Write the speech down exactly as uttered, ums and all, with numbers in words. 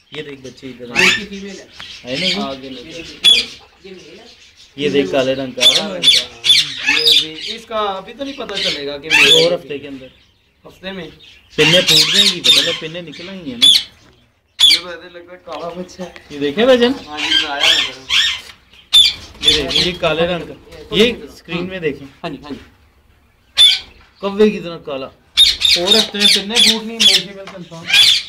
ये देख बच्चे इधर है नहीं आगे ये देख काले रंग का है। ये भी इसका अभी तो नहीं पता चलेगा कि और हफ्ते के अंदर हफ्ते में पिन्ने फूट जाएंगी, पता लग पिन्ने निकल आएंगी है ना। ये वैसे लगता है काला बच्चा है। ये देखे वजन, हाँ जी आया ना ये देखिए ये काले रंग का, ये स्क्रीन में देखें। हाँ जी हाँ जी कव्वे की तरह काला। और हफ्ते में पिन्ने फूटनी मेल फीमेल कंफर्म।